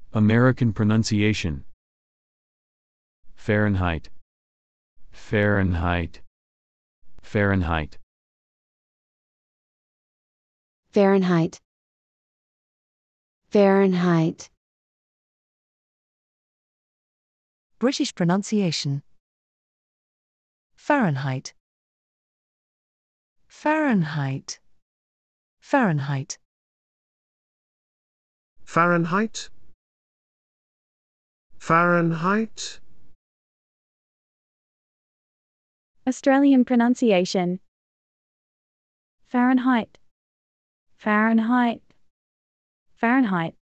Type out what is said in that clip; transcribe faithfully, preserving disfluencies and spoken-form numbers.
American pronunciation. Fahrenheit. Fahrenheit. Fahrenheit. Fahrenheit. Fahrenheit. British pronunciation. Fahrenheit. Fahrenheit. Fahrenheit. Fahrenheit. Fahrenheit. Australian pronunciation. Fahrenheit. Fahrenheit. Fahrenheit.